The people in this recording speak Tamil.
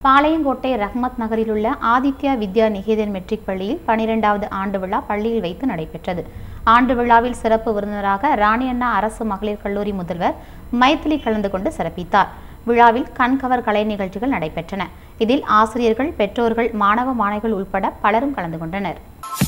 பாளையங்கோட்டை ரஹ்மத் நகரில் உள்ள ஆதித்யா வித்யா நிகேதன் மெட்ரிக் பள்ளியில் 12வது ஆண்டு விழா பள்ளியில் வைத்து நடைபெற்றது. ஆண்டு விழாவில் சிறப்பு விருந்தினராக ராணி அண்ணா அரசு மகளிர் கல்லூரி முதல்வர் மைதிலி கலந்து கொண்டு சிறப்பித்தார். விழாவில் கண்கவர் கலை நிகழ்ச்சிகள் நடைபெற்றன. இதில் ஆசிரியர்கள், பெற்றோர்கள், மாணவ மாணவிகள் உட்பட பலரும் கலந்து கொண்டனர்.